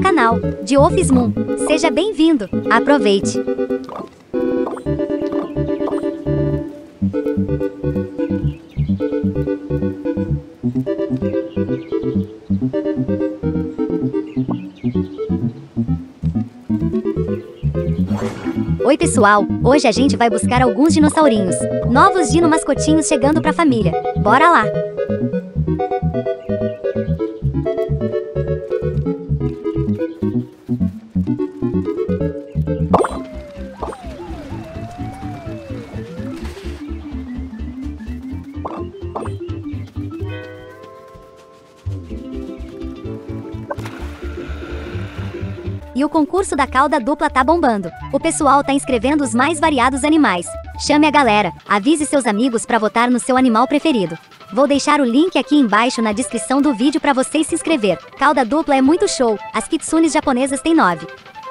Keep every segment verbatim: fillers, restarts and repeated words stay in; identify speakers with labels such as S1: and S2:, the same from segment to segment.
S1: canal de Office Moon. Seja bem-vindo. Aproveite. Oi pessoal, hoje a gente vai buscar alguns dinossaurinhos. Novos dino mascotinhos chegando pra família. Bora lá! E o concurso da cauda dupla tá bombando. O pessoal tá inscrevendo os mais variados animais. Chame a galera, avise seus amigos pra votar no seu animal preferido. Vou deixar o link aqui embaixo na descrição do vídeo pra vocês se inscrever. Cauda dupla é muito show, as kitsunes japonesas têm nove.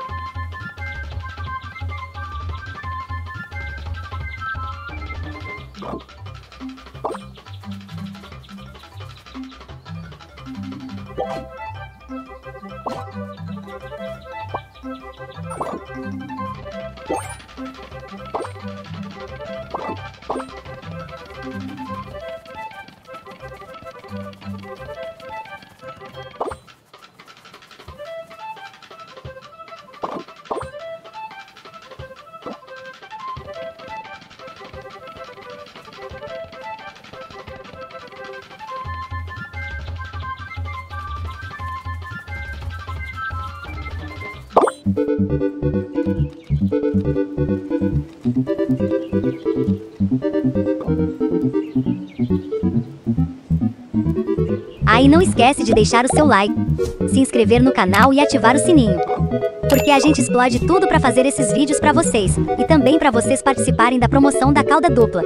S1: Aí não esquece de deixar o seu like, se inscrever no canal e ativar o sininho. Porque a gente explode tudo pra fazer esses vídeos pra vocês, e também pra vocês participarem da promoção da cauda dupla.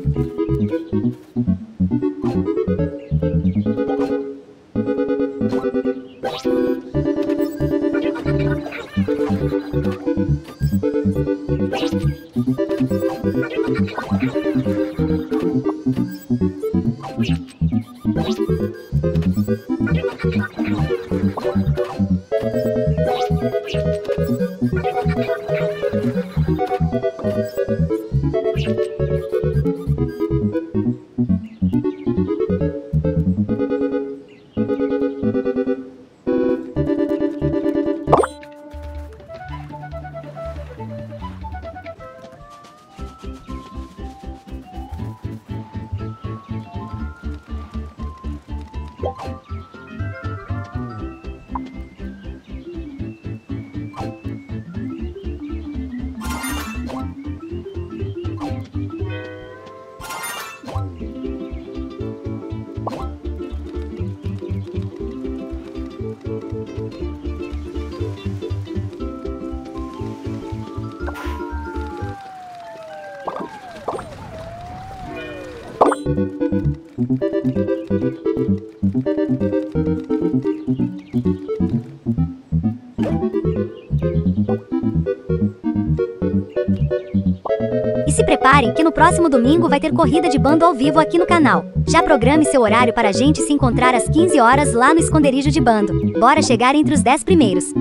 S1: E se preparem que no próximo domingo vai ter corrida de bando ao vivo aqui no canal. Já programe seu horário para a gente se encontrar às quinze horas lá no esconderijo de bando. Bora chegar entre os dez primeiros.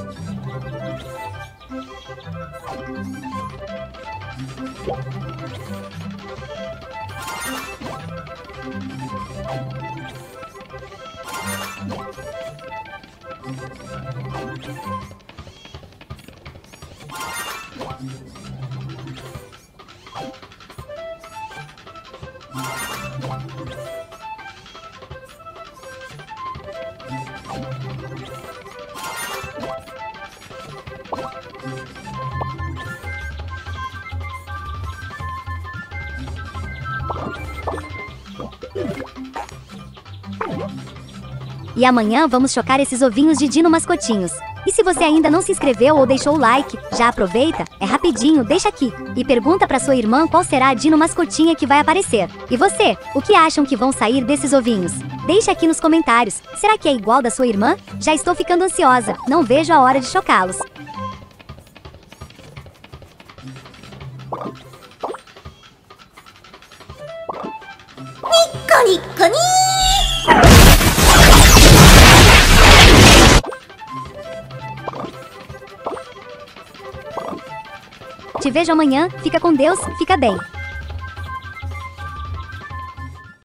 S1: E amanhã vamos chocar esses ovinhos de dino mascotinhos. E se você ainda não se inscreveu ou deixou o like, já aproveita, é rapidinho, deixa aqui. E pergunta pra sua irmã qual será a dino mascotinha que vai aparecer. E você, o que acham que vão sair desses ovinhos? Deixa aqui nos comentários. Será que é igual da sua irmã? Já estou ficando ansiosa, não vejo a hora de chocá-los. Te vejo amanhã, fica com Deus, fica bem.